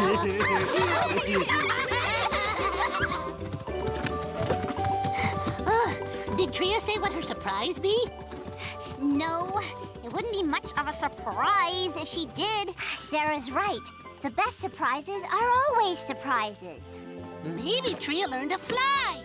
Did Tria say what her surprise be? No, it wouldn't be much of a surprise if she did. Sarah's right. The best surprises are always surprises. Maybe Tria learned to fly.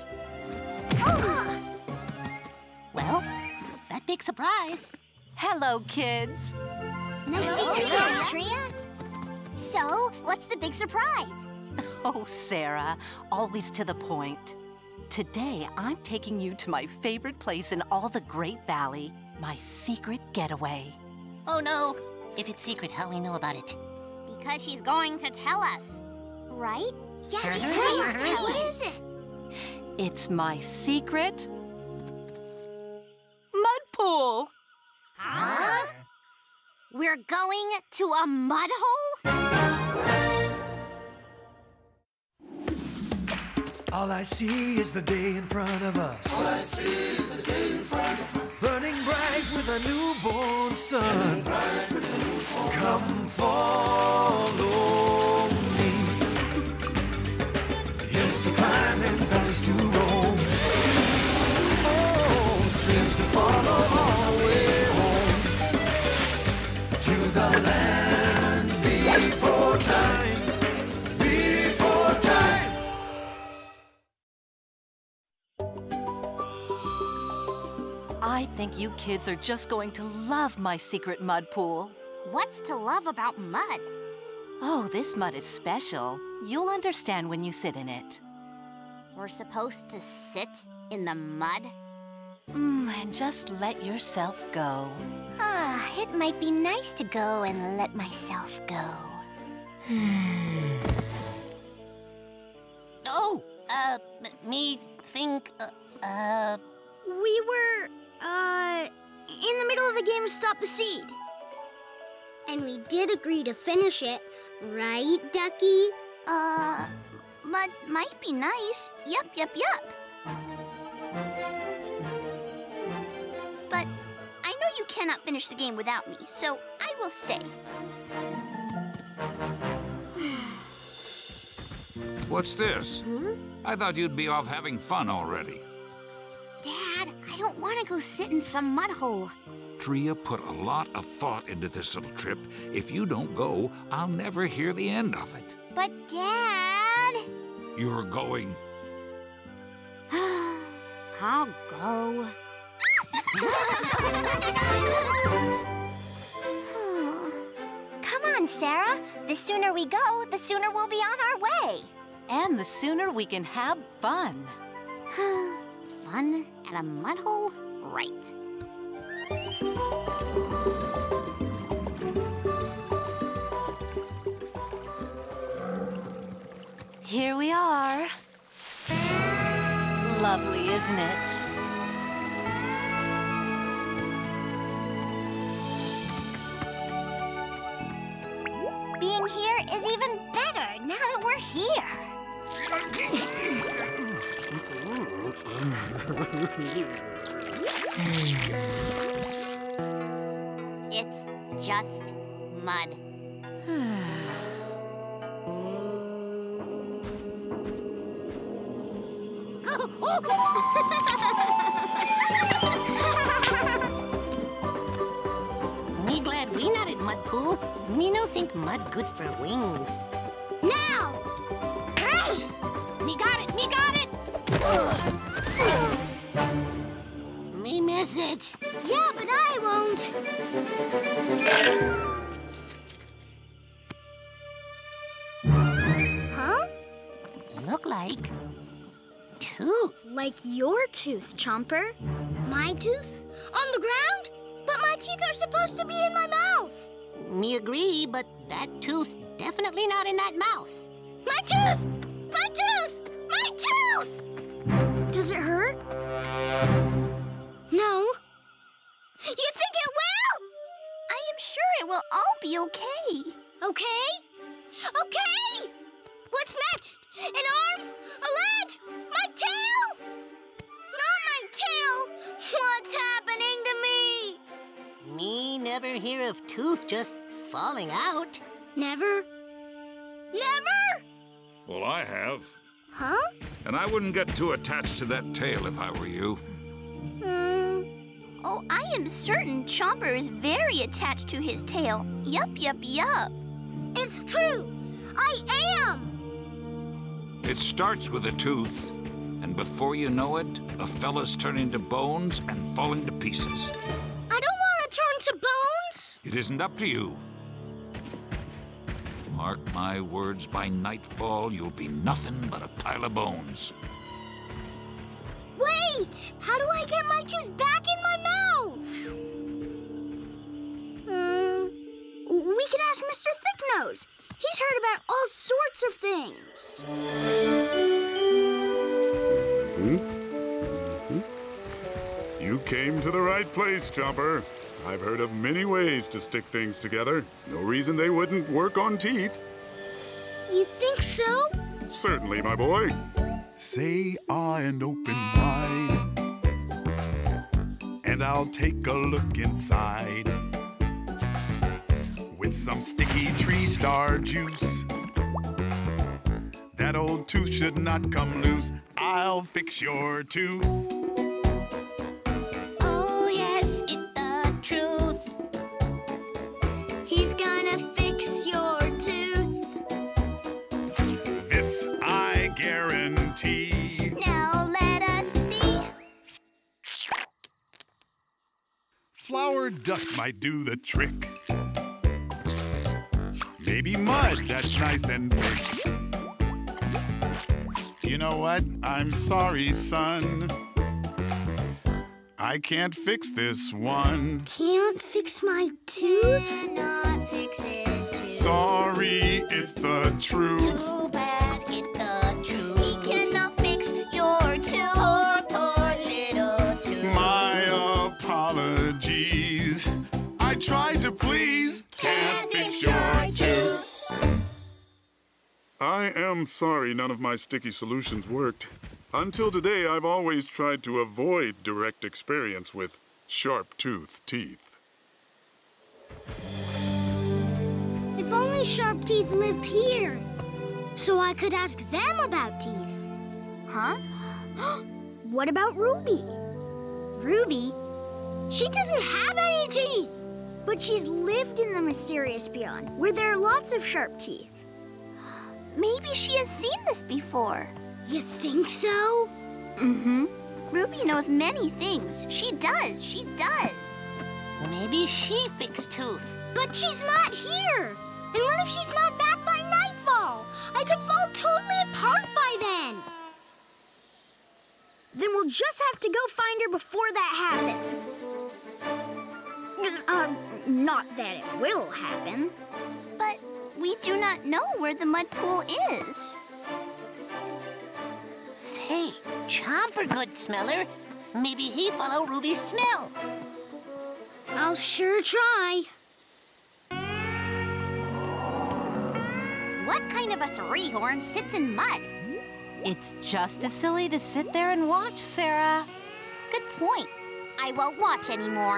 Well, that big surprise. Hello, kids. Nice to see you, Tria. So, what's the big surprise? Oh, Sarah, always to the point. Today, I'm taking you to my favorite place in all the Great Valley, my secret getaway. Oh, no. If it's secret, how we know about it? Because she's going to tell us, right? Yes, please tell us. What is it? It's my secret mud pool. Huh? We're going to a mud hole? All I see is the day in front of us. All I see is the day in front of us. Burning bright with a newborn sun. Come follow me. Hills to climb and valleys to roam. Oh, streams to follow all the way home. To the land before time. Before time. I think you kids are just going to love my secret mud pool. What's to love about mud? Oh, this mud is special. You'll understand when you sit in it. We're supposed to sit in the mud? And just let yourself go. It might be nice to go and let myself go. Oh, me think, We were, in the middle of a game of Stop the Seed. And we did agree to finish it, right, Ducky? Mud might be nice. Yup. But I know you cannot finish the game without me, so I will stay. What's this? I thought you'd be off having fun already. Dad, I don't want to go sit in some mud hole. Tria put a lot of thought into this little trip. If you don't go, I'll never hear the end of it. But, Dad... You're going. I'll go. Come on, Sarah. The sooner we go, the sooner we'll be on our way. And the sooner we can have fun. Fun at a mud hole? Right. Here we are. Lovely, isn't it? Being here is even better now that we're here. It's just mud. Me glad we not at mud pool. Me no think mud good for wings. Now! Me got it! Me miss it. Yeah, but I won't. Huh? Look like tooth. Like your tooth, Chomper. My tooth? On the ground? But my teeth are supposed to be in my mouth. Me agree, but that tooth definitely not in that mouth. My tooth! My tooth! My tooth! Does it hurt? No. You think it will? I am sure it will all be okay. Okay? Okay! What's next? An arm? A leg? My tail? Not my tail! What's happening to me? Me never hear of tooth just falling out. Never? Never? Well, I have. Huh? And I wouldn't get too attached to that tail if I were you. Oh, I am certain Chomper is very attached to his tail. Yup, yup, yup. It's true. I am. It starts with a tooth, and before you know it, a fella's turning to bones and falling to pieces. I don't want to turn to bones. It isn't up to you. Mark my words, by nightfall, you'll be nothing but a pile of bones. Wait! How do I get my tooth back in my mouth? We could ask Mr. Thicknose. He's heard about all sorts of things. You came to the right place, Chomper. I've heard of many ways to stick things together. No reason they wouldn't work on teeth. You think so? Certainly, my boy. Say ah and open wide, and I'll take a look inside. With some sticky tree star juice, that old tooth should not come loose. I'll fix your tooth. Oh, yes, it's the truth. He's gonna fix your tooth. This I guarantee. Now let us see. Flour dust might do the trick. Maybe mud that's nice and thick. You know what? I'm sorry, son. I can't fix this one. Can't fix my tooth? Cannot fix his tooth. Sorry, it's the truth. Too bad it's the truth. He cannot fix your tooth. Poor little tooth. My apologies. I tried to please. Can't fix your tooth. I am sorry none of my sticky solutions worked. Until today, I've always tried to avoid direct experience with sharp-toothed teeth. If only Sharp Teeth lived here, so I could ask them about teeth. Huh? What about Ruby? Ruby? She doesn't have any teeth. But she's lived in the mysterious beyond, where there are lots of sharp teeth. Maybe she has seen this before. You think so? Mm-hmm. Ruby knows many things. She does. Maybe she fixed tooth. But she's not here. And what if she's not back by nightfall? I could fall totally apart by then. Then we'll just have to go find her before that happens. Not that it will happen. But we do not know where the mud pool is. Say, Chomper good smeller. Maybe he follow Ruby's smell. I'll sure try. What kind of a three-horn sits in mud? It's just as silly to sit there and watch, Sarah. Good point. I won't watch anymore.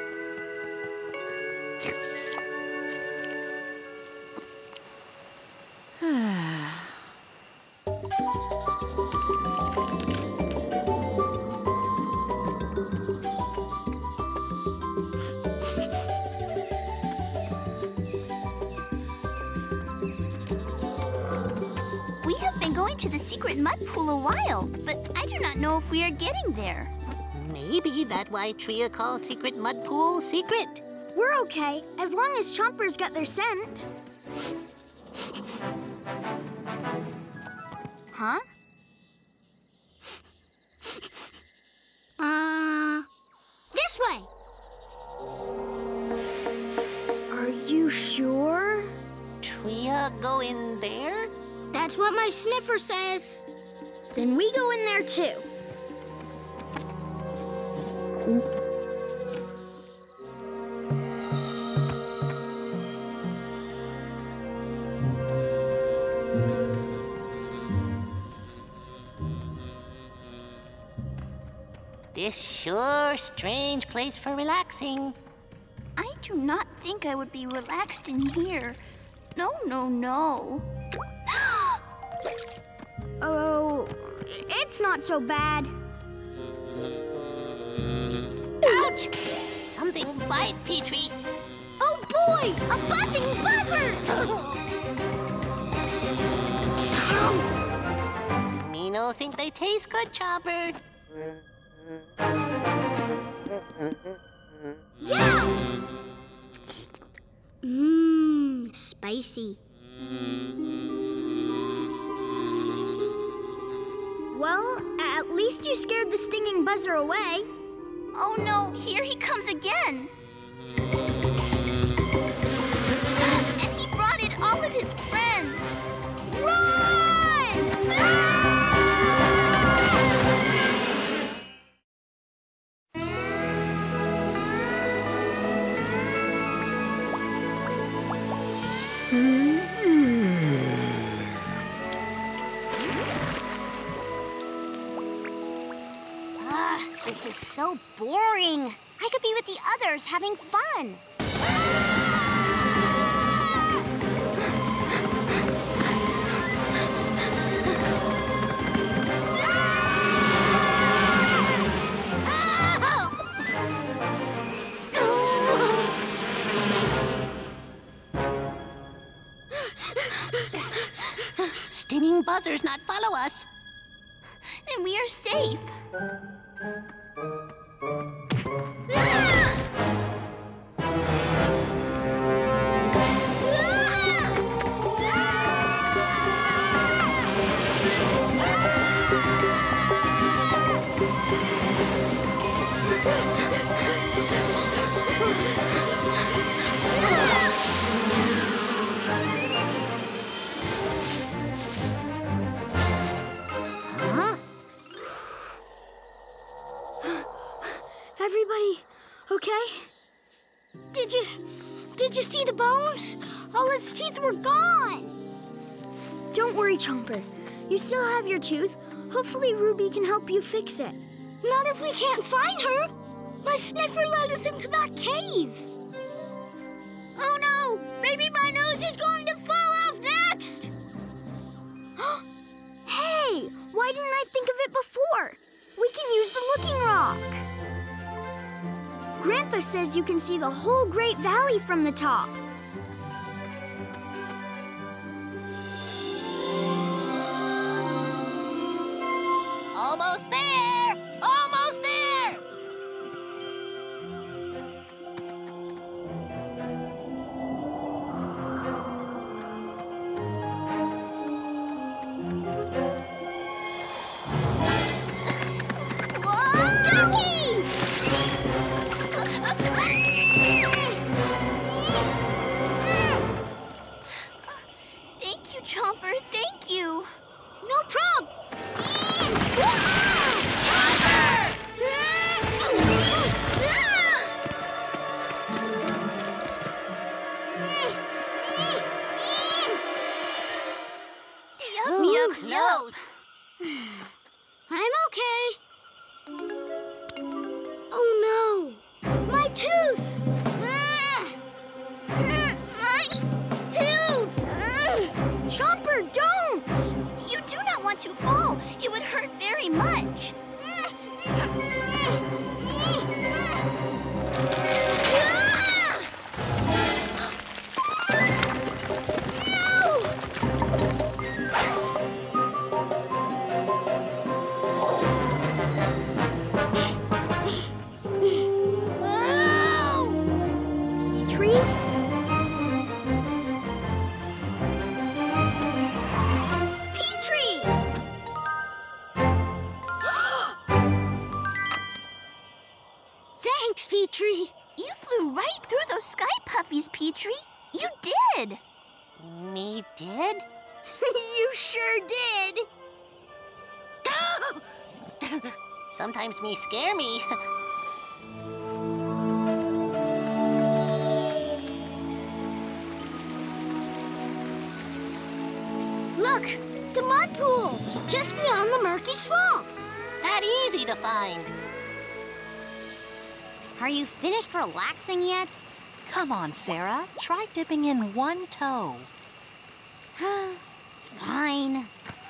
We have been going to the secret mud pool a while, but I do not know if we are getting there. Maybe that's why Tria calls secret mud pool secret. We're okay, as long as Chomper's got their scent. Huh? This way. Are you sure? Tria go in there? That's what my sniffer says. Then we go in there too. This sure strange place for relaxing. I do not think I would be relaxed in here. No, no, no. Oh, it's not so bad. Ouch! Something bite, Petrie. Oh boy, a buzzing buzzard! Me no think they taste good, Chopper. Yeah! Mmm, spicy. Well, at least you scared the stinging buzzer away. Oh no, here he comes again. And he brought in all of his friends. Run! This is so boring. I could be with the others having fun. Stinging buzzers not follow us. And we are safe. Everybody, okay? Did you see the bones? All his teeth were gone. Don't worry, Chomper. You still have your tooth. Hopefully Ruby can help you fix it. Not if we can't find her. My sniffer led us into that cave. Oh no! Maybe my nose is going to fall off next! Hey! Why didn't I think of it before? We can use the Looking Rock. Grandpa says you can see the whole Great Valley from the top. Almost there! Almost there! Ducky! Thank you, Chomper. Thank you. No prob. Ooh, close. I'm okay. Oh no, my tooth! My tooth! Chomper, don't! You do not want to fall. It would hurt very much. Thanks, Petrie. You flew right through those sky puffies, Petrie. You did. Me did? You sure did. Sometimes me scare me. Look, the mud pool, just beyond the murky swamp. That easy to find. Are you finished relaxing yet? Come on, Sarah. Try dipping in one toe. Fine.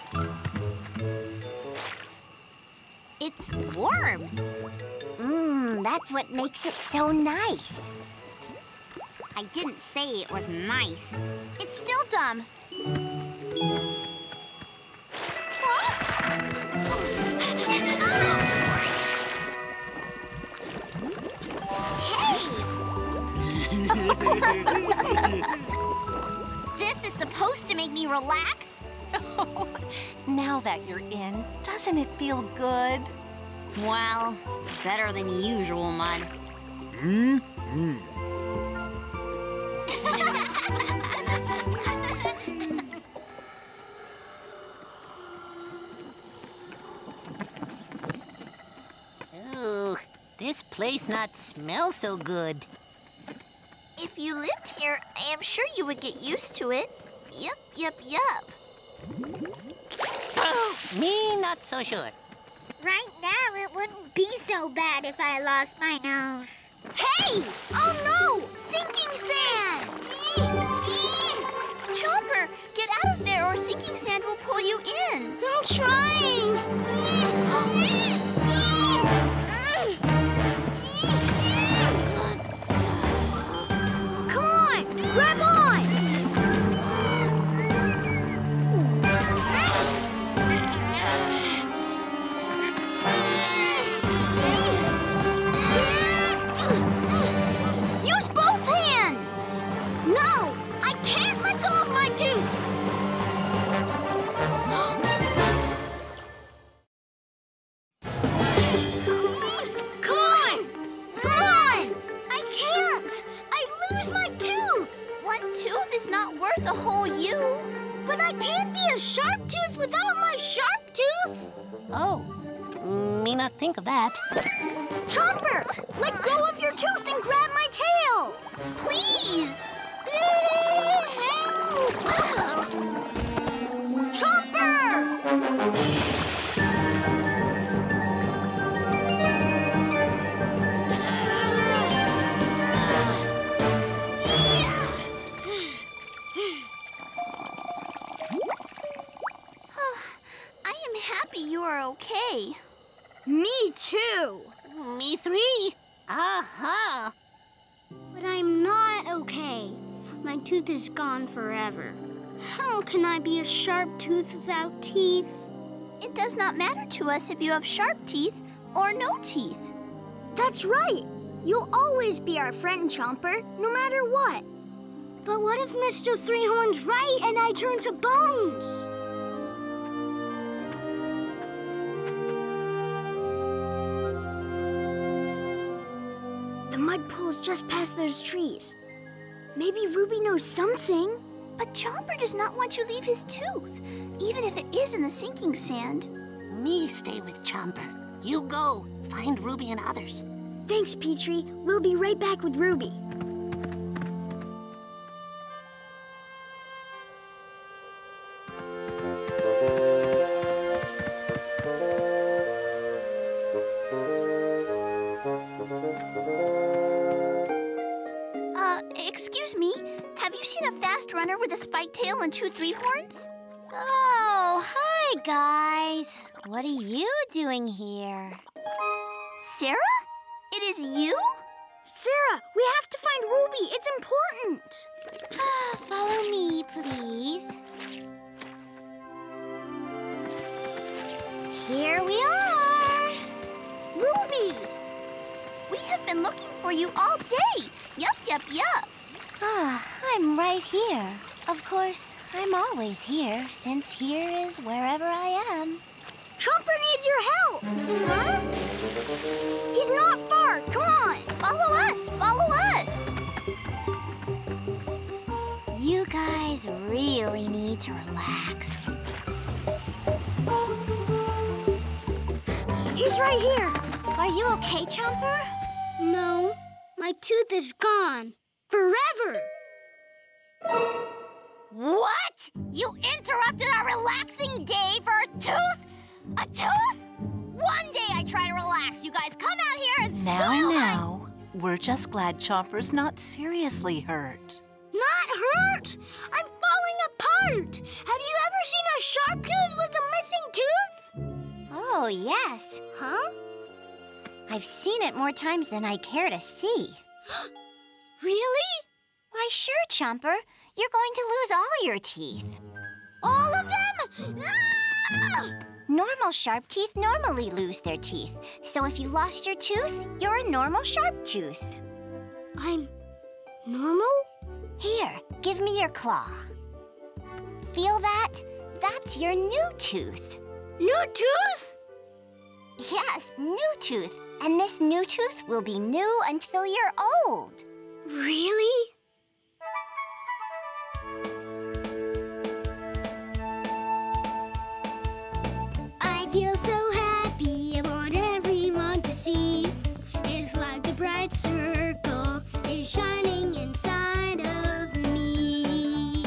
It's warm. That's what makes it so nice. I didn't say it was nice. It's still dumb. This is supposed to make me relax? Now that you're in, doesn't it feel good? Well, it's better than usual, Mud. Ooh, this place not smell so good. If you lived here, I am sure you would get used to it. Yup. Me not so sure. Right now, it wouldn't be so bad if I lost my nose. Hey! Oh no! Sinking sand! Chomper, get out of there or sinking sand will pull you in. I'm trying. Come on! Grab on! Use both hands! No! I can't let go of my tooth! Come on! I can't. I lose my tooth. One tooth is not worth a whole you. But I can't be a sharp tooth without my sharp tooth. Oh, me not think of that. Chomper! Let go of your tooth and grab my tail! Please! I am happy you are okay. Me too. Me three. Aha. But I'm not okay. My tooth is gone forever. How can I be a sharp tooth without teeth? It does not matter to us if you have sharp teeth or no teeth. That's right. You'll always be our friend, Chomper, no matter what. But what if Mr. Three-Horn's right and I turn to bones? The mud pool's just past those trees. Maybe Ruby knows something. But Chomper does not want you to leave his tooth, even if it is in the sinking sand. Me stay with Chomper. You go. Find Ruby and others. Thanks, Petrie. We'll be right back with Ruby. Excuse me, have you seen a fast runner with a spiked tail and 2 three-horns? Oh, hi, guys. What are you doing here? Sarah? It is you? Sarah, we have to find Ruby. It's important. Follow me, please. Here we are. Ruby! We have been looking for you all day. Yup. I'm right here. Of course, I'm always here, since here is wherever I am. Chomper needs your help. Huh? He's not far. Come on. Follow us. You guys really need to relax. He's right here. Are you okay, Chomper? No, my tooth is gone. Forever. What? You interrupted our relaxing day for a tooth? A tooth? One day I try to relax. You guys come out here and spoil Now, we're just glad Chomper's not seriously hurt. Not hurt. I'm falling apart. smart! Have you ever seen a sharp tooth with a missing tooth? Oh, yes. Huh? I've seen it more times than I care to see. Really? Why, sure, Chomper. You're going to lose all your teeth. All of them? Ah! Normal sharp teeth normally lose their teeth. So if you lost your tooth, you're a normal sharp tooth. I'm normal? Here, give me your claw. Feel that? That's your new tooth. New tooth? Yes, new tooth. And this new tooth will be new until you're old. Really? I feel so happy, I want everyone to see. It's like the bright circle is shining inside of me.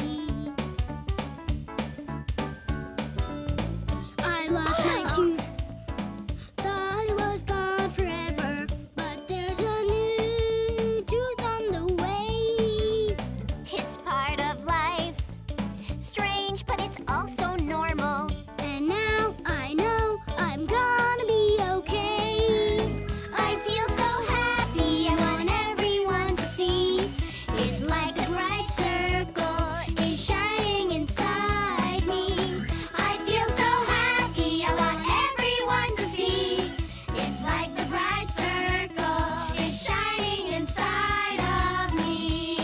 I lost my tooth, thought it was gone forever, but there's a new tooth on the way. It's part of life. Strange, but it's also normal. And now I know I'm gonna be okay. I feel so happy, I want everyone to see. It's like a bright circle is shining inside me. I feel so happy, I want everyone to see. It's like the bright circle is shining inside of me.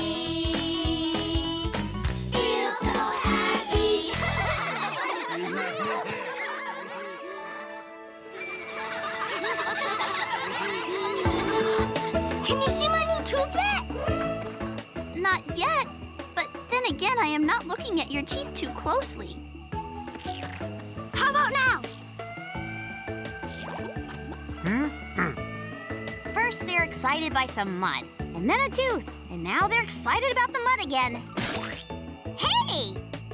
Feel so happy. Can you see my new tooth yet? Not yet. But then again, I am not looking at your teeth too closely. How about now? First, they're excited by some mud, and then a tooth, and now they're excited about the mud again. Hey!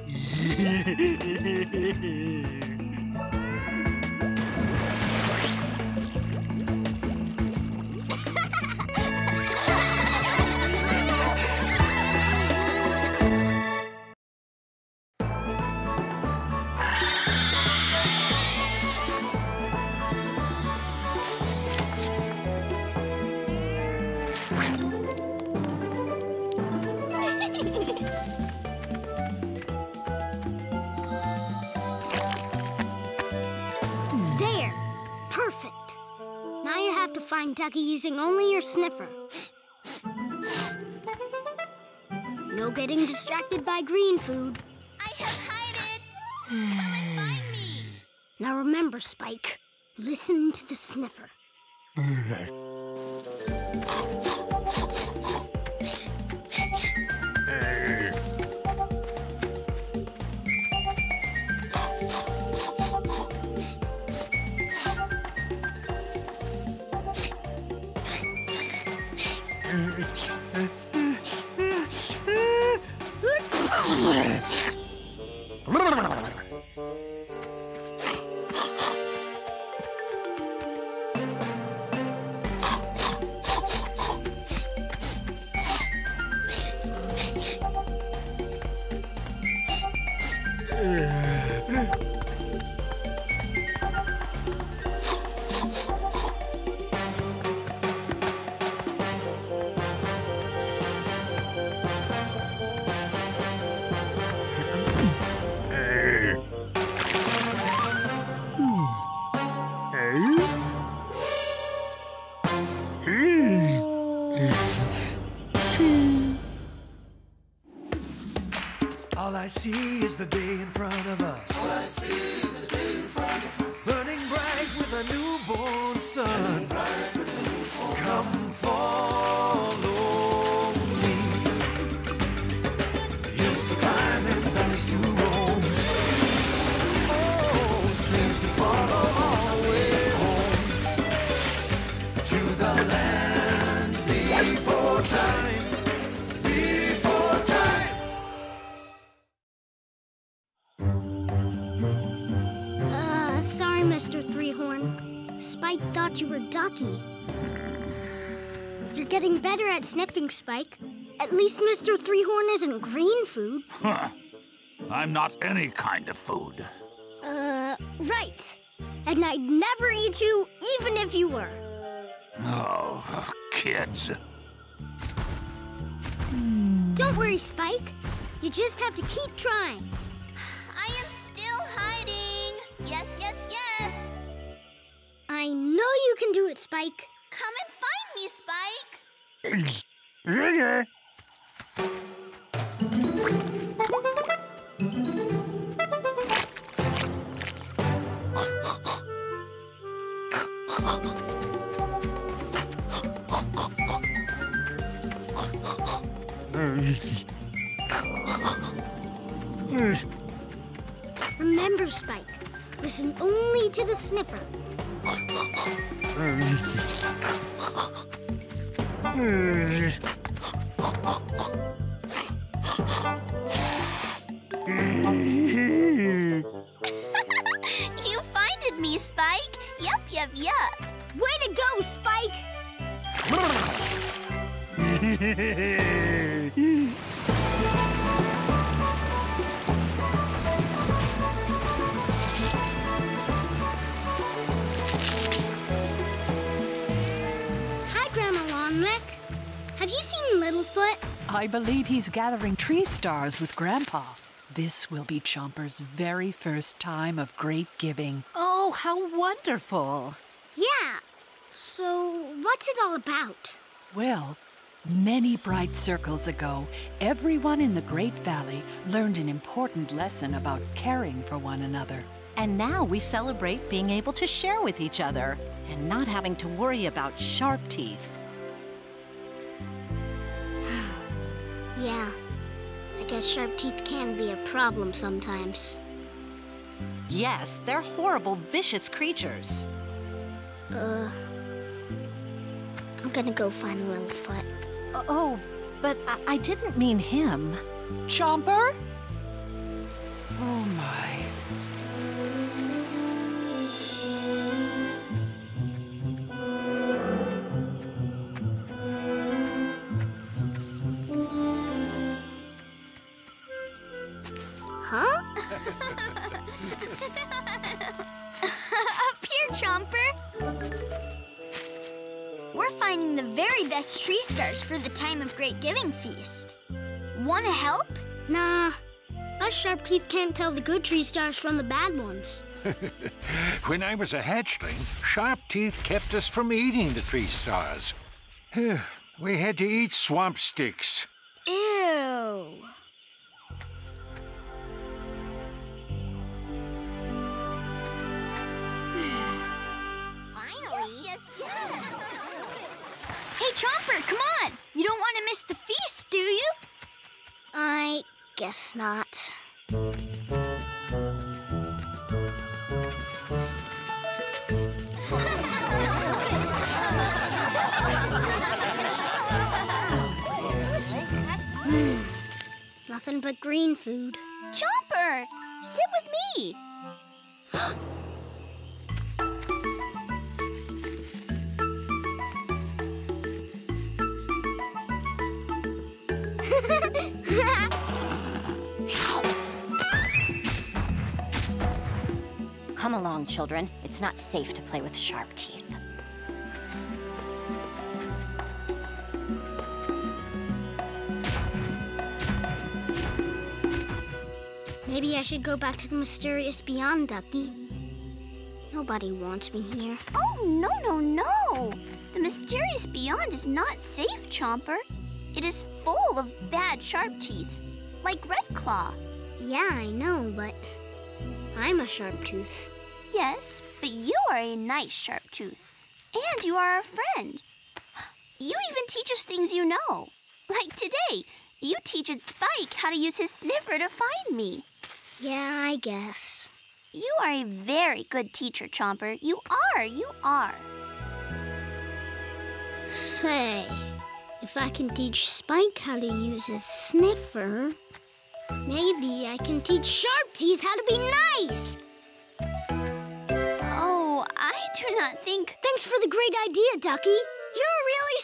There. Perfect. Now you have to find Ducky using only your sniffer. No getting distracted by green food. I have hide it. Come and find me. Now remember, Spike, listen to the sniffer. All I see is the day in front of us. All I see is the day in front of us. Burning bright with a newborn sun. Come follow me. Hills to climb and valleys to roam. Oh, streams to follow all the way home. To the land before time. Before time. Sorry, Mr. Three-Horn. Spike thought you were Ducky. You're getting better at sniffing, Spike. At least Mr. Three-Horn isn't green food. Huh. I'm not any kind of food. Right. And I'd never eat you, even if you were. Oh, kids. Don't worry, Spike. You just have to keep trying. I am still hiding. Yes, yes, yes. I know you can do it, Spike. Come and find me, Spike. Remember, Spike, listen only to the sniffer. You finded me, Spike. Yup, yup, yup. Way to go, Spike! Hi, Grandma Longneck. Have you seen Littlefoot? I believe he's gathering tree stars with Grandpa. This will be Chomper's very first time of great giving. Oh, how wonderful! Yeah. So, what's it all about? Well, many bright circles ago, everyone in the Great Valley learned an important lesson about caring for one another. And now we celebrate being able to share with each other and not having to worry about sharp teeth. Yeah. I guess sharp teeth can be a problem sometimes. Yes, they're horrible, vicious creatures. I'm gonna go find Littlefoot. Oh, but I didn't mean him. Chomper? Oh, my. Huh? Up here, Chomper. We're finding the very best tree stars for the time of Great Giving Feast. Wanna help? Nah. Us sharp teeth can't tell the good tree stars from the bad ones. When I was a hatchling, sharp teeth kept us from eating the tree stars. We had to eat swamp sticks. Ew. Finally. Yes, yes, yes. Hey, Chomper, come on. You don't want to miss the feast, do you? I guess not. Nothing but green food. Chomper, sit with me. Come along, children. It's not safe to play with sharp teeth. Maybe I should go back to the mysterious beyond, Ducky. Nobody wants me here. Oh, no, no, no. The mysterious beyond is not safe, Chomper. It is full of bad sharp teeth, like Red Claw. Yeah, I know, but I'm a sharp tooth. Yes, but you are a nice sharp tooth. And you are our friend. You even teach us things you know. Like today, you teached Spike how to use his sniffer to find me. Yeah, I guess. You are a very good teacher, Chomper. You are. Say, if I can teach Spike how to use his sniffer, maybe I can teach Sharp Teeth how to be nice. Oh, I do not think... Thanks for the great idea, Ducky. You're really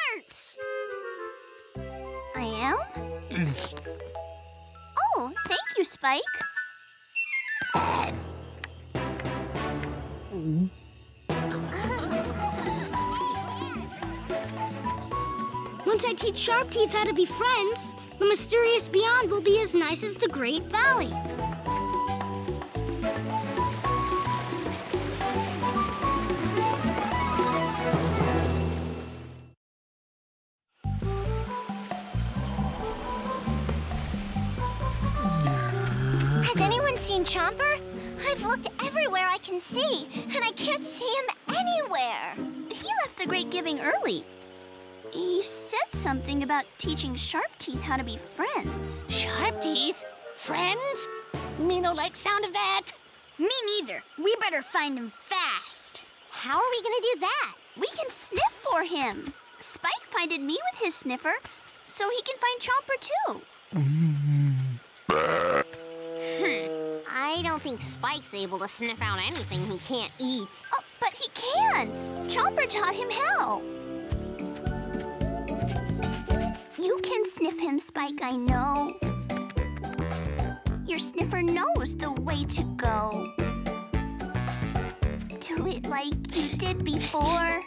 smart. I am? Oh, thank Thank you, Spike. Once I teach Sharpteeth how to be friends, the mysterious beyond will be as nice as the Great Valley. Has anyone seen Chomper? I've looked everywhere I can see, and I can't see him anywhere. He left the Great Giving early. He said something about teaching Sharpteeth how to be friends. Sharpteeth? Friends? Me no like sound of that. Me neither. We better find him fast. How are we gonna do that? We can sniff for him. Spike finded me with his sniffer, so he can find Chomper too. I don't think Spike's able to sniff out anything he can't eat. Oh, but he can. Chomper taught him how. You can sniff him, Spike, I know. Your sniffer knows the way to go. Do it like you did before,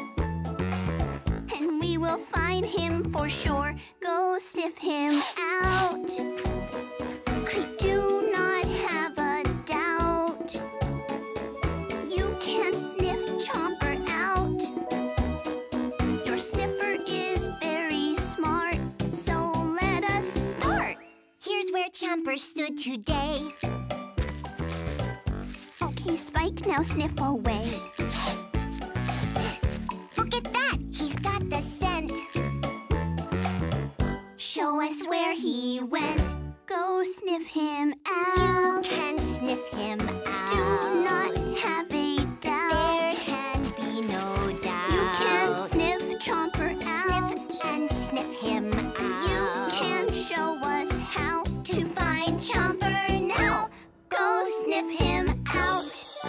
and we will find him for sure. Go sniff him out. I do not have a doubt. You can sniff Chomper out. Your sniffer is very smart, so let us start. Here's where Chomper stood today. Okay, Spike, now sniff away. Look at that! He's got the scent. Show us where he went. Go sniff him out. You can sniff him out. Do not have a doubt. There can be no doubt. You can sniff Chomper out. Sniff and sniff him out. You can show us how to find Chomper now. Go sniff him out.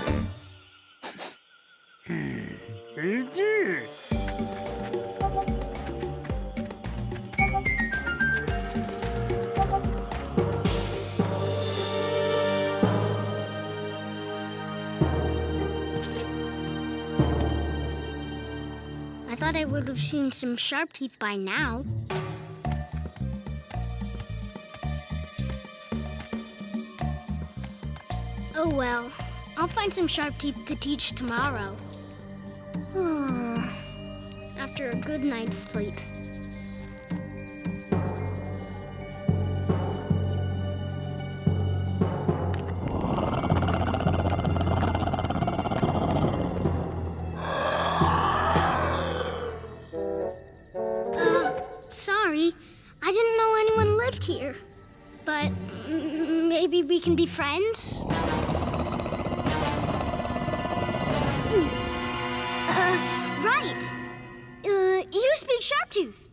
I thought I would have seen some Sharpteeth by now. Oh well, I'll find some Sharpteeth to teach tomorrow. After a good night's sleep. Sorry, I didn't know anyone lived here. But maybe we can be friends? Right. You speak Sharptooth.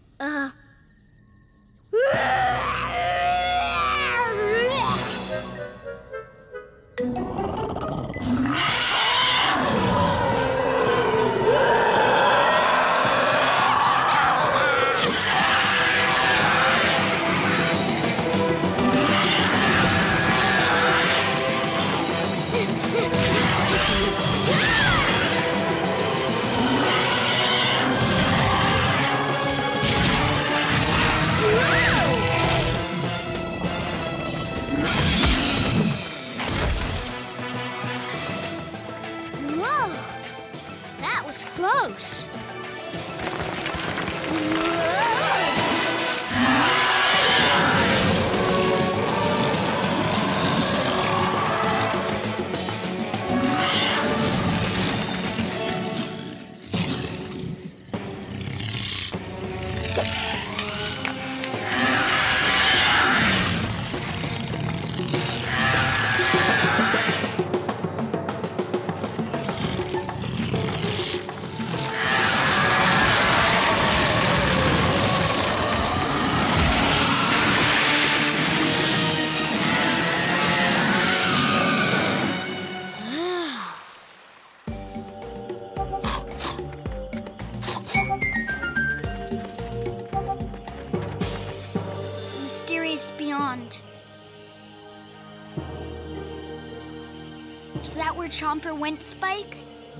Whoa, that was close. Mysterious beyond. Is that where Chomper went, Spike?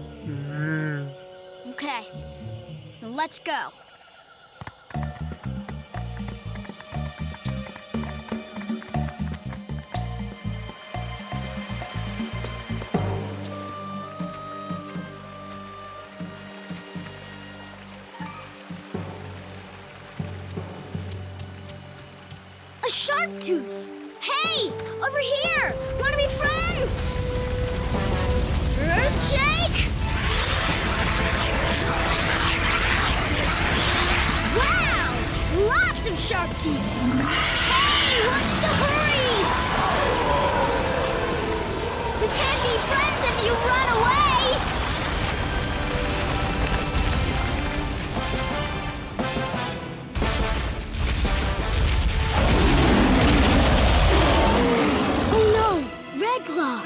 Okay. Now let's go. A sharp tooth. Hey, over here. Want to be friends? Earthshake. Wow, lots of sharp teeth. Hey, what's the hurry? We can't be friends if you run away. Redclaw!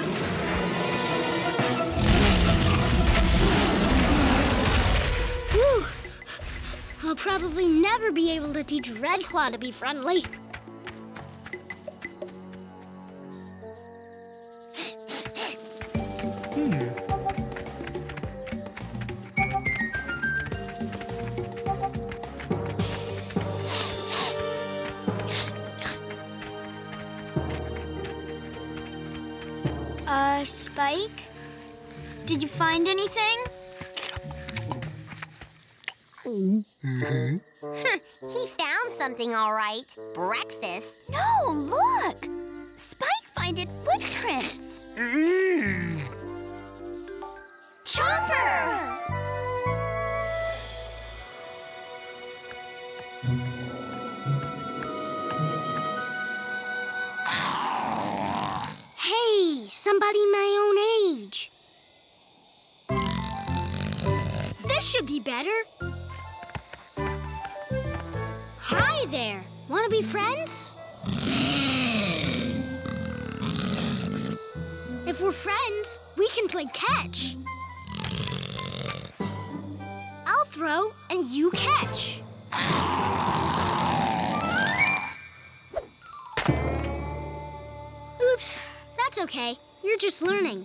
Whew! I'll probably never be able to teach Redclaw to be friendly. Spike? Did you find anything? He found something, all right. Breakfast. No, look! Spike finded footprints. Chomper! Hey, somebody my own age. This should be better. Hi there. Want to be friends? If we're friends, we can play catch. I'll throw and you catch. Oops, that's okay. You're just learning.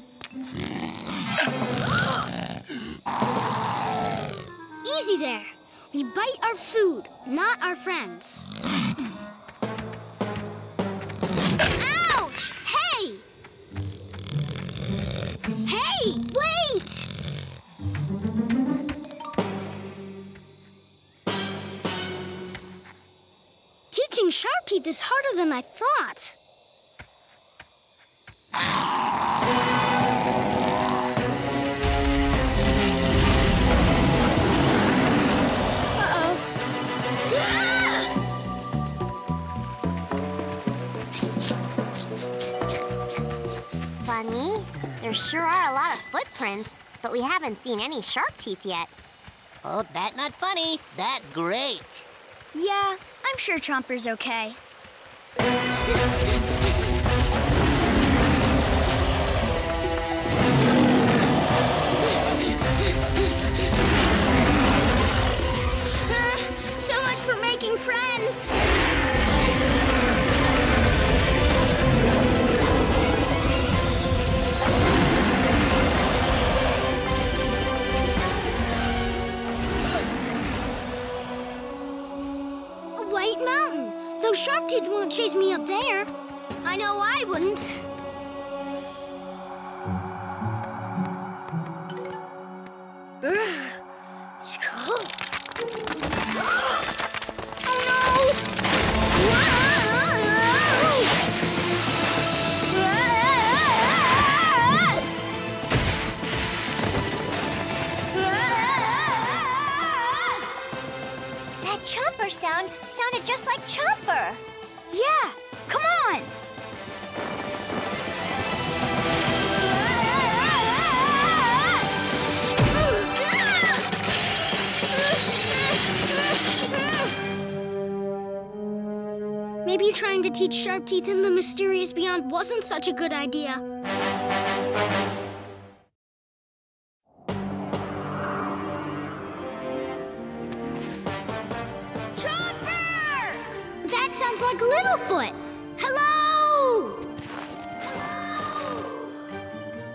Easy there. We bite our food, not our friends. Ouch! Hey! Hey, wait! Teaching sharp teeth is harder than I thought. Funny, there sure are a lot of footprints, but we haven't seen any sharp teeth yet. Oh, that not funny. That great. Yeah, I'm sure Chomper's okay. So much for making friends. White Mountain. Those sharp teeth won't chase me up there. I know I wouldn't. It's cold. Oh no! That Chomper sound sounded just like Chomper. Yeah, come on! Maybe trying to teach sharp teeth in the mysterious beyond wasn't such a good idea. Chomper! That sounds like Littlefoot. Hello! Hello!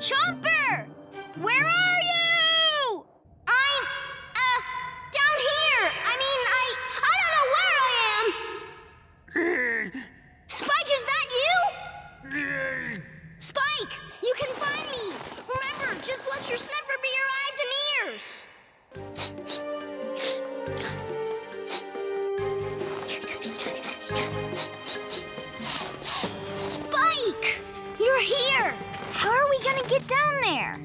Where are you? I'm, down here. I mean, I don't know where I am. Spike, is that you? Spike, you can find me. Remember, just let your sniffer be your eyes and ears. Spike, you're here. How are we gonna get down there?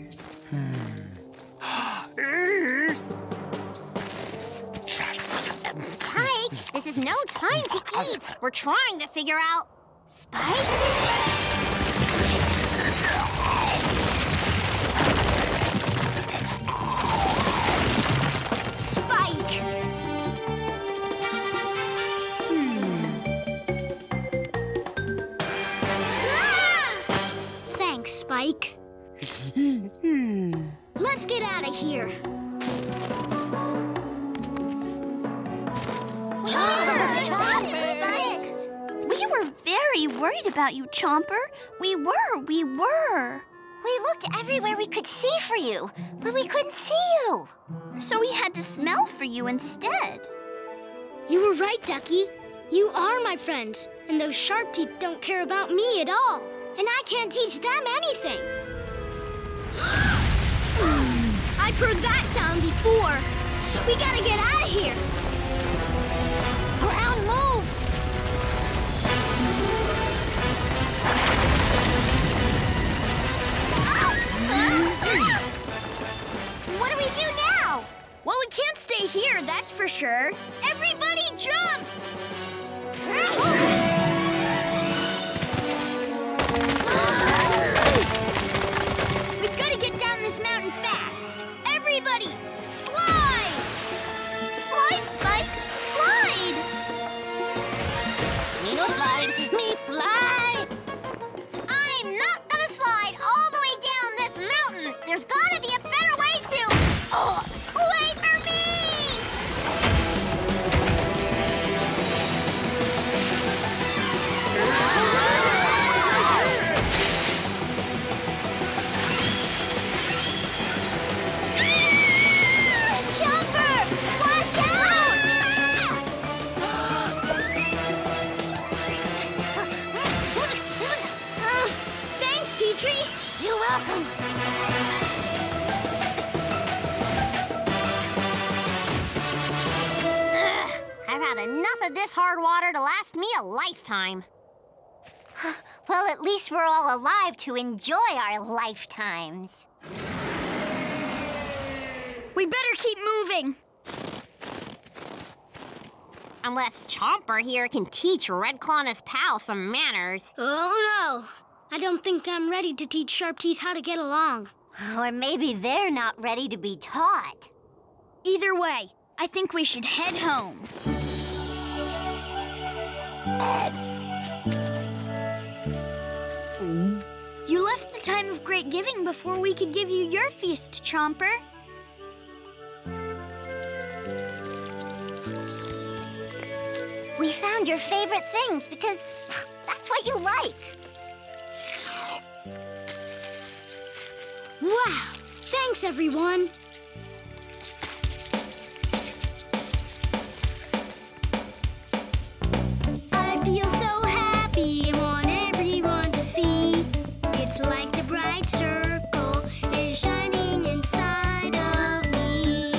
Spike, this is no time to eat. We're trying to figure out... Spike? Spike! Ah! Thanks, Spike. Let's get out of here. We were very worried about you, Chomper. We were. We looked everywhere we could see for you, but we couldn't see you. So we had to smell for you instead. You were right, Ducky. You are my friends, and those sharp teeth don't care about me at all. And I can't teach them anything. I've heard that sound before. We gotta get out of here. Ground move! What do we do now? Well, we can't stay here, that's for sure. Everybody jump! We've got to get down this mountain fast. Everybody, slide! Slide, Spike, slide! Me no slide, me fly! I'm not gonna slide all the way down this mountain. There's gotta be a better way to... Oh, wait for me! Chomper, watch out! Thanks, Petrie. You're welcome. I've had enough of this hard water to last me a lifetime. Well, at least we're all alive to enjoy our lifetimes. We better keep moving. Unless Chomper here can teach Red Claw and his pal some manners. Oh, no. I don't think I'm ready to teach Sharp Teeth how to get along. Or maybe they're not ready to be taught. Either way, I think we should head home. You left the time of great giving before we could give you your feast, Chomper. We found your favorite things because that's what you like. Wow! Thanks, everyone. I feel so happy and want everyone to see. It's like the bright circle is shining inside of me.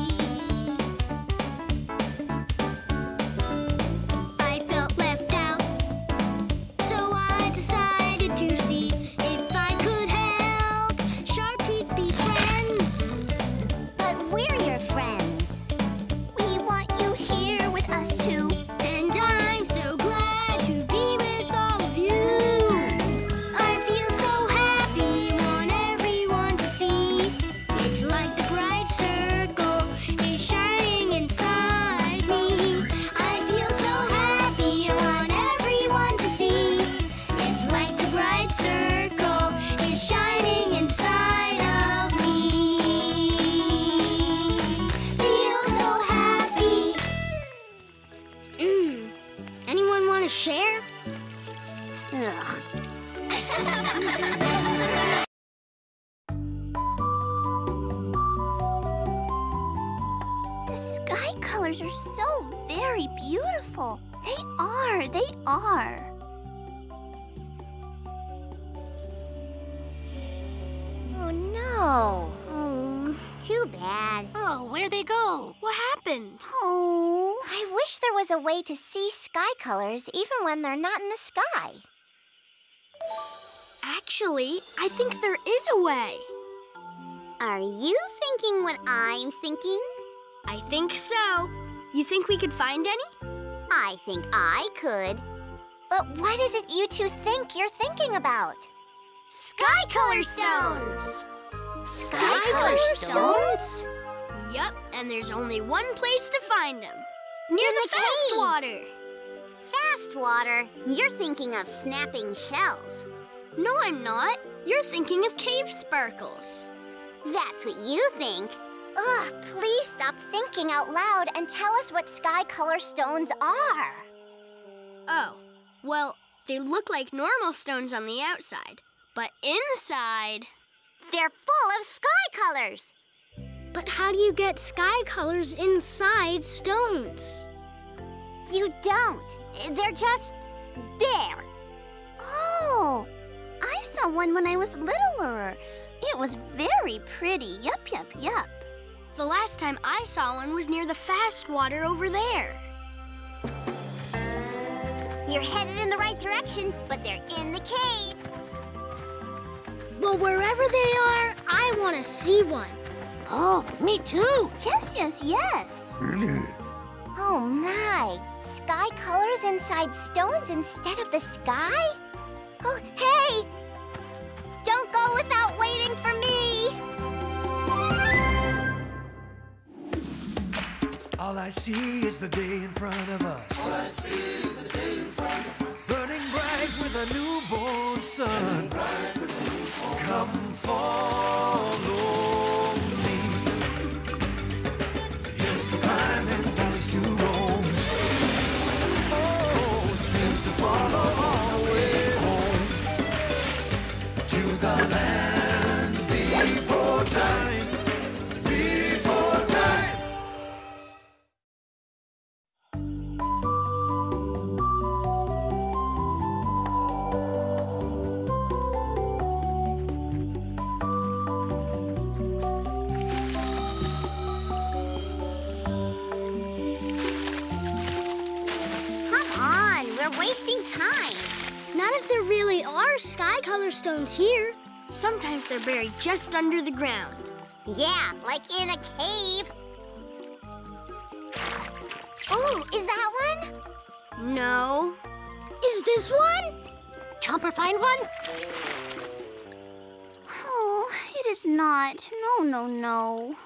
I felt left out, so I decided to see if I could help Sharp Teeth be friends. But we're your friends. We want you here with us too. And I'm so glad to be with all of you. I feel so happy and want everyone to see. It's like the bright circle is shining inside me. I feel so happy and want everyone to see. It's like the bright circle is shining inside of me. Feel so happy. Anyone want to share? Ugh. beautiful. They are, they are. Oh, no. Oh, too bad. Oh, where'd they go? What happened? Oh. I wish there was a way to see sky colors even when they're not in the sky. Actually, I think there is a way. Are you thinking what I'm thinking? I think so. You think we could find any? I think I could. But what is it you two think you're thinking about? Sky color stones! Sky color stones? Yup, and there's only one place to find them. Near the fast caves. water. Fast water? You're thinking of snapping shells. No, I'm not. You're thinking of cave sparkles. That's what you think. Ugh, please stop thinking out loud and tell us what sky color stones are. Oh, well, they look like normal stones on the outside, but inside... They're full of sky colors. But how do you get sky colors inside stones? You don't. They're just there. Oh, I saw one when I was littler. It was very pretty. Yup, yup, yup. The last time I saw one was near the fast water over there. You're headed in the right direction, but they're in the cave. Well, wherever they are, I want to see one. Oh, me too. Yes, yes, yes. Oh my, sky colors inside stones instead of the sky? Oh, hey! Don't go without waiting for me! All I see is the day in front of us. All I see is the day in front of us. Burning bright with a newborn sun. Come follow me. Hills to climb and valleys to roam. Oh, streams to follow all the way home. To the land before time. Before time. We're wasting time. Not if there really are sky color stones here. Sometimes they're buried just under the ground. Yeah, like in a cave. Oh, is that one? No. Is this one? Chomper find one? Oh, it is not. No, no, no.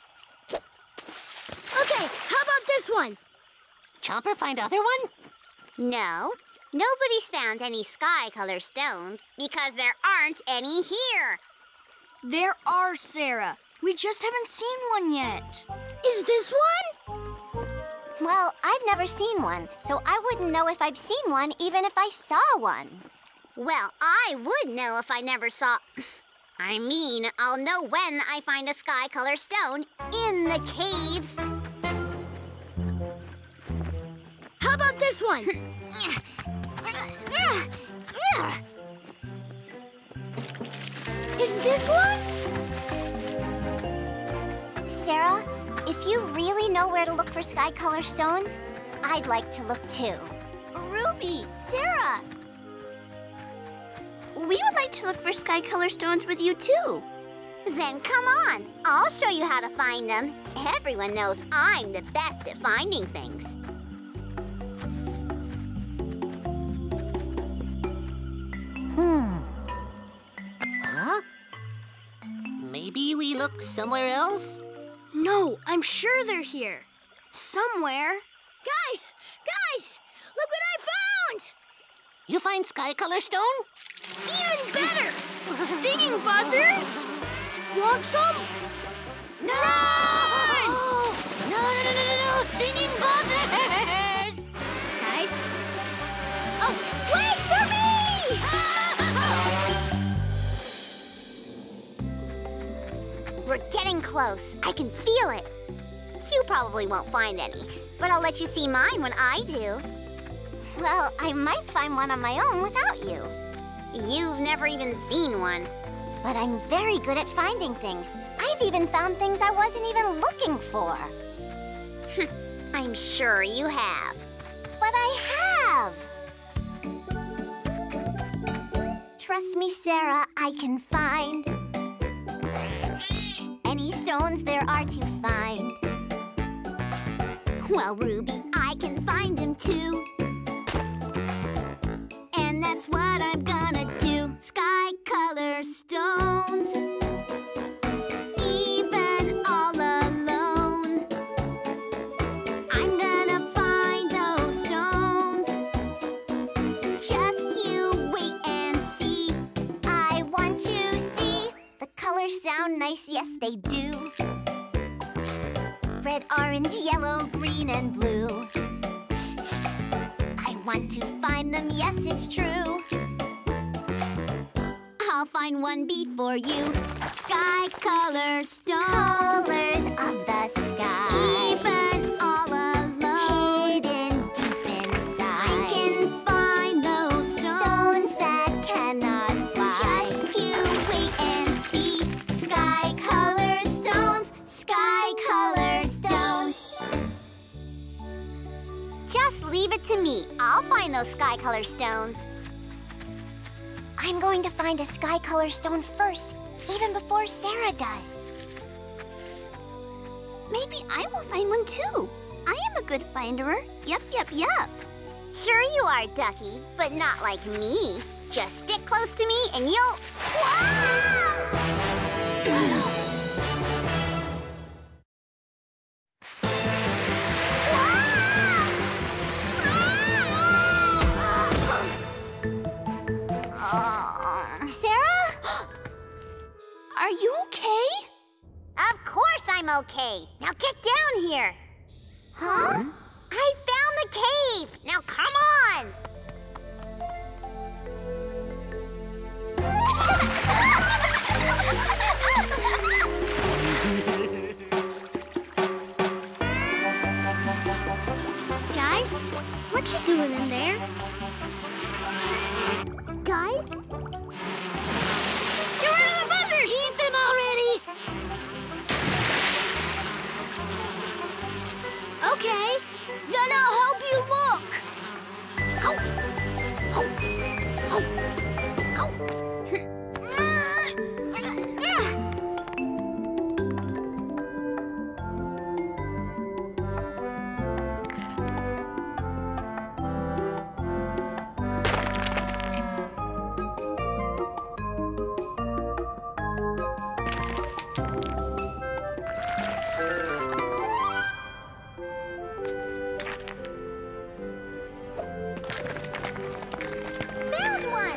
Okay, how about this one? Chomper find other one? No, nobody's found any sky color stones because there aren't any here. There are, Sarah. We just haven't seen one yet. Is this one? Well, I've never seen one, so I wouldn't know if I've seen one even if I saw one. Well, I would know if I never saw... I mean, I'll know when I find a sky color stone in the caves. How about this one? Is this one? Sarah, if you really know where to look for sky color stones, I'd like to look too. Ruby, Sarah. We would like to look for sky color stones with you too. Then come on, I'll show you how to find them. Everyone knows I'm the best at finding things. Huh? Maybe we look somewhere else? No, I'm sure they're here. Somewhere. Guys! Guys! Look what I found! You find sky color stone? Even better! Stinging buzzers! Want some? No! Run! No! Stinging buzzers! Guys? Oh, wait for me! We're getting close. I can feel it. You probably won't find any, but I'll let you see mine when I do. Well, I might find one on my own without you. You've never even seen one. But I'm very good at finding things. I've even found things I wasn't even looking for. I'm sure you have. But I have! Trust me, Sarah, I can find any stones there are to find. Well, Ruby, I can find them too. And that's what I'm gonna do. Sky color stones, even all alone. I'm gonna find those stones. Just you wait and see. I want to see. The colors sound nice, yes they do. Red, orange, yellow, green, and blue. I want to find them, yes, it's true. I'll find one before you. Sky color stones, colors of the sky, even all alone, hidden deep inside. I can find those stones that cannot fly. Just you wait and see. Sky color stones, sky color stones. Just leave it to me. I'll find those sky color stones. I'm going to find a sky color stone first, even before Sarah does. Maybe I will find one too. I am a good finderer. Yup, yup, yup. Sure you are, Ducky, but not like me. Just stick close to me and you'll... Sarah? Are you okay? Of course I'm okay. Now get down here. Huh? I found the cave. Now come on. Guys, what you doing in there? Guys? Get rid of the buzzers! Eat them already! Okay, then I'll help you look. Found one.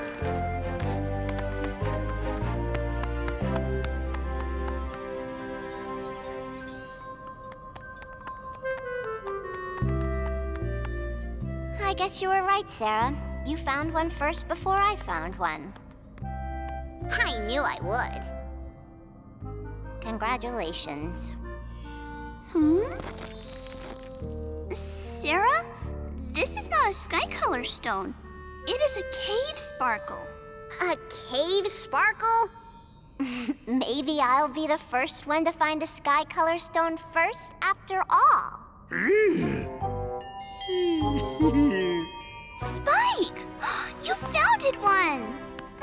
I guess you were right, Sarah. You found one first before I found one. I knew I would. Congratulations. Sarah? This is not a sky color stone. It is a cave sparkle. A cave sparkle? Maybe I'll be the first one to find a sky color stone first after all. Spike! You founded one!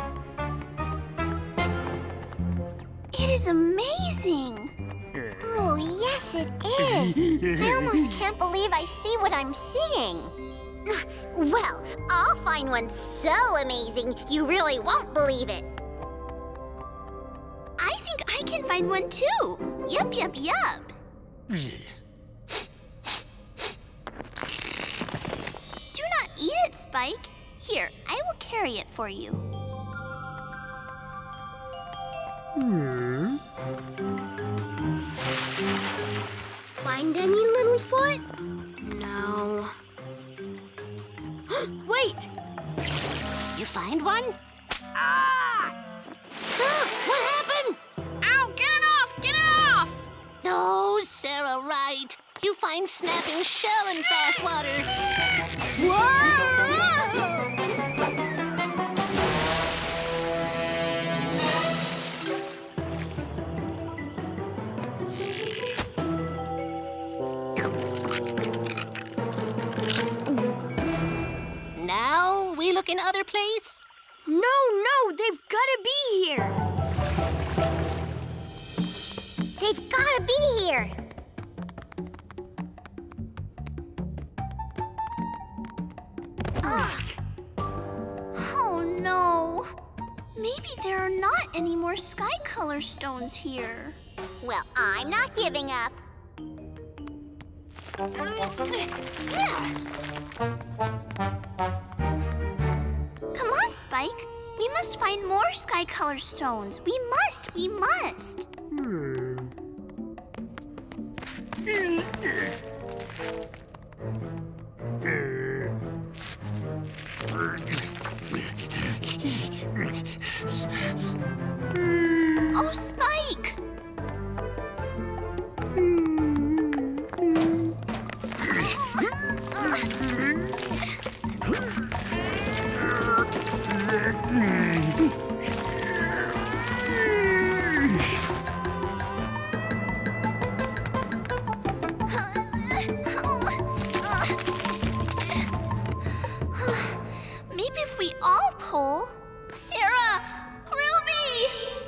It is amazing! Oh, yes, it is. I almost can't believe I see what I'm seeing. Well, I'll find one so amazing you really won't believe it. I think I can find one too. Yup, yup, yup. Do not eat it, Spike. Here, I will carry it for you. Find any, Littlefoot? No. Wait! You find one? Ah! What happened? Ow, get it off! Get it off! Oh, Sarah, right. hope you find snapping shell in fast water. Whoa! Now we look in other place? No, they've gotta be here. They've gotta be here. Ugh. Oh no. Maybe there are not any more sky color stones here. Well, I'm not giving up. Come on, Spike. We must find more sky color stones. We must. Oh, Spike! Maybe if we all pull. Sarah! Ruby!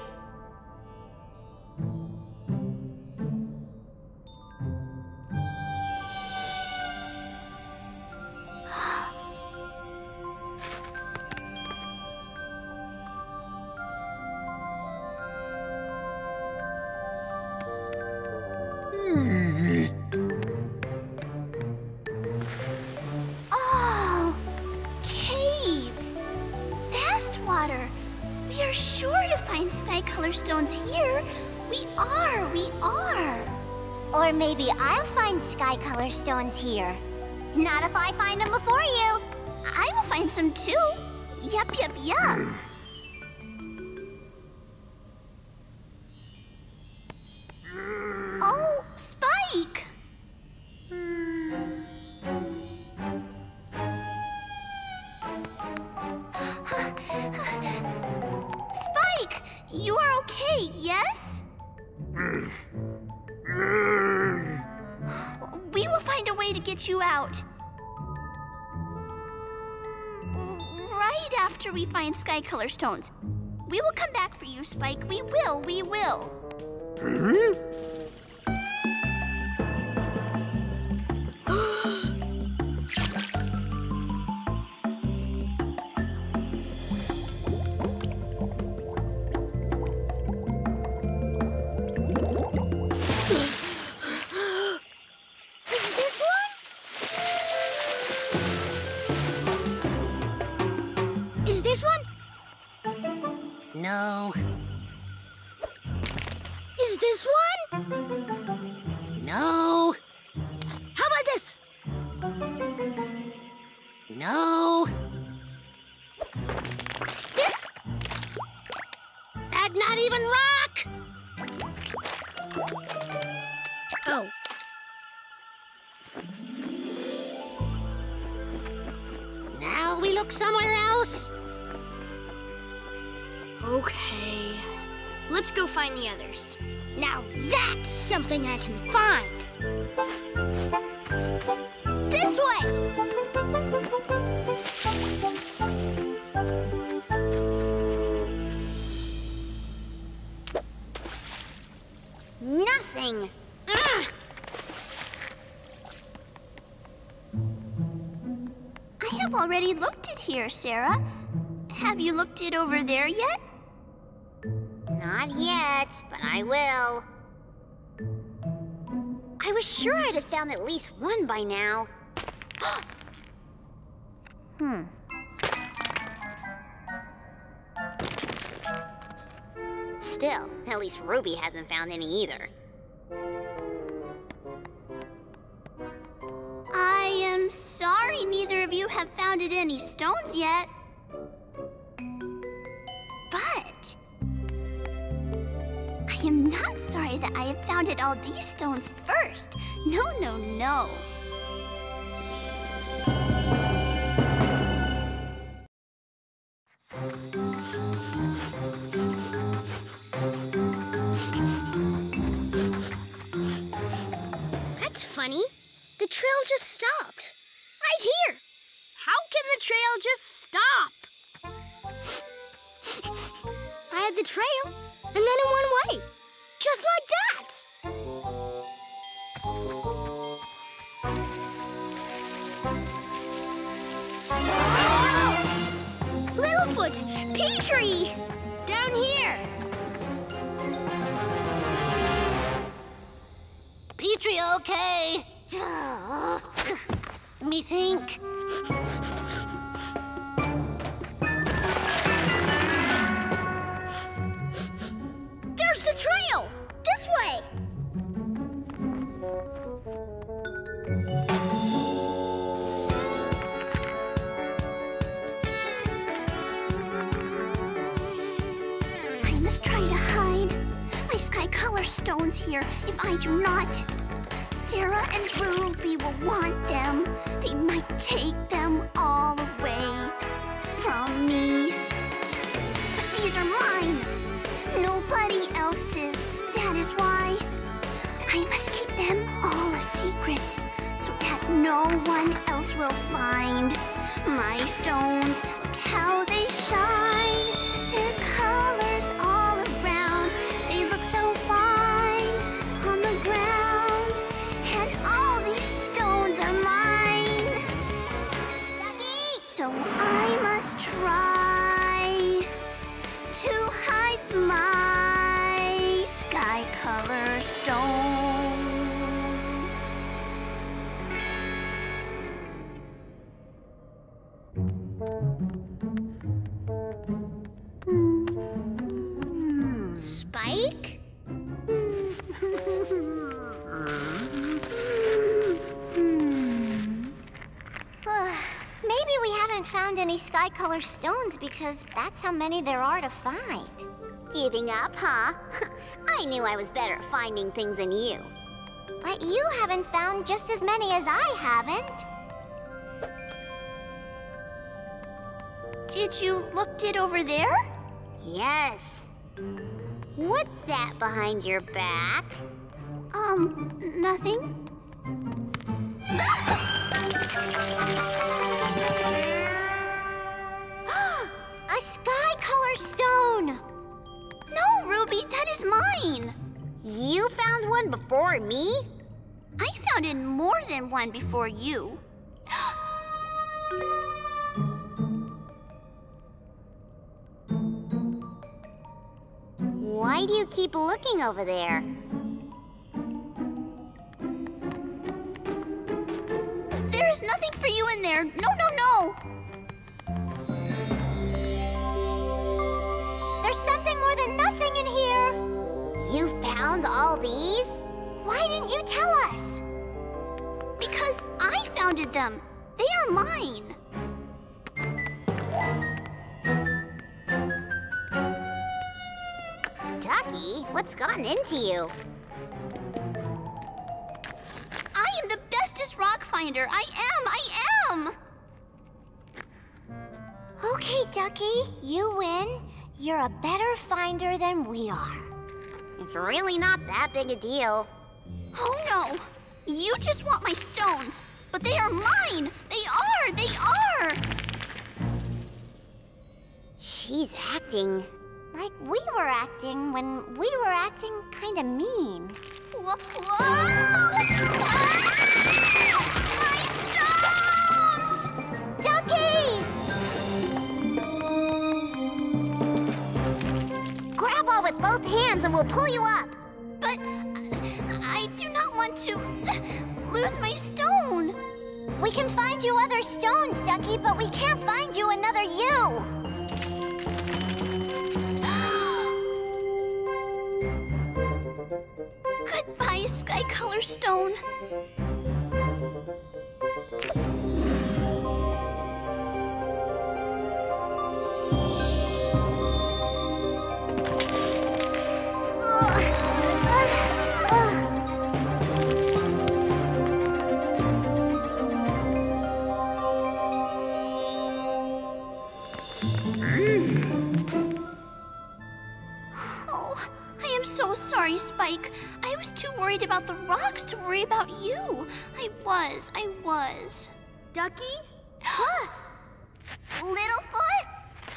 Oh, caves. Fast water. We are sure to find sky color stones here. We are. Or maybe I'll find sky color stones here. Not if I find them before you. I will find some too. Yup. Oh, Spike! Spike, you are okay, yes? We will find a way to get you out. Right after we find sky color stones. We will come back for you, Spike. We will. Is this one? No. Is this one? No. How about this? No. This? That not even rock! Oh. Now we look somewhere else? Okay. Let's go find the others. Now that's something I can find. This way! Nothing. Ah! I have already looked it here, Sarah. Have you looked it over there yet? Not yet, but I will. I was sure I'd have found at least one by now. Still, at least Ruby hasn't found any either. I am sorry neither of you have found any stones yet. But I am not sorry that I have founded all these stones first. No, no, no. That's funny. The trail just stopped. Right here. How can the trail just stop? I had the trail, and then it went away. Just like that. Littlefoot! Petrie! Down here. Petrie, okay? Me think. There's the trail! This way! I must try to hide my sky color stones here. If I do not, Sarah and Ruby will want them. They might take them all away from me. But these are mine, nobody else's. That is why I must keep them all a secret, so that no one else will find my stones. Look how they shine, their colors all around. They look so fine on the ground, and all these stones are mine. Ducky! So I must try to hide my sky color stones. Spike? Maybe we haven't found any sky color stones because that's how many there are to find. Giving up, huh? I knew I was better at finding things than you. But you haven't found just as many as I haven't. Did you look it over there? Yes. What's that behind your back? Nothing. A sky color stone! No, Ruby, that is mine. You found one before me? I found more than one before you. Why do you keep looking over there? There is nothing for you in there. No, no, no. There's something more than nothing in here. You found all these? Why didn't you tell us? Because I founded them. They are mine. Ducky, what's gotten into you? I am the bestest rock finder. I am. Okay, Ducky, you win. You're a better finder than we are. It's really not that big a deal. Oh, no. You just want my stones, but they are mine. They are. She's acting like we were acting when we were acting kind of mean. Whoa! My stones! Ducky! Grab all with both hands and we'll pull you up. But I do not want to lose my stone. We can find you other stones, Ducky, but we can't find you another you. Goodbye, sky color stone. Ugh. Spike. I was too worried about the rocks to worry about you. I was. Ducky? Littlefoot?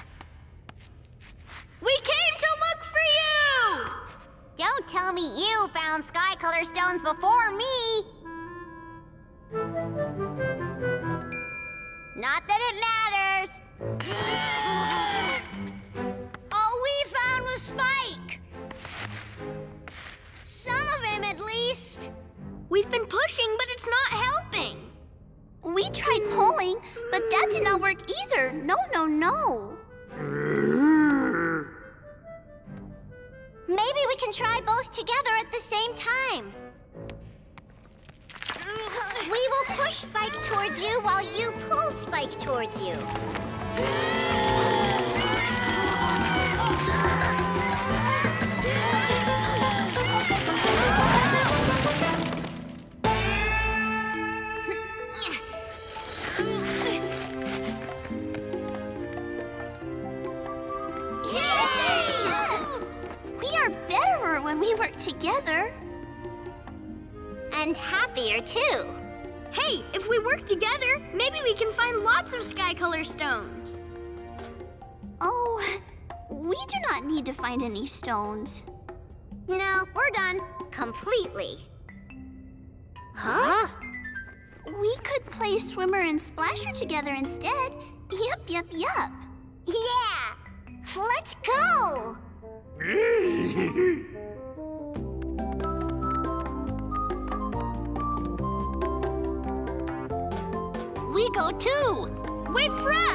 We came to look for you! Don't tell me you found sky color stones before me. Not that it matters. All we found was Spike. Some of him, at least. We've been pushing, but it's not helping. We tried pulling, but that did not work either. No. Maybe we can try both together at the same time. We will push Spike towards you while you pull Spike towards you. Yes! We are better when we work together. And happier, too. Hey, if we work together, maybe we can find lots of sky color stones. Oh, we do not need to find any stones. No, we're done. Completely. Huh? We could play Swimmer and Splasher together instead. Yup. Yeah! Let's go! We go too. With friends!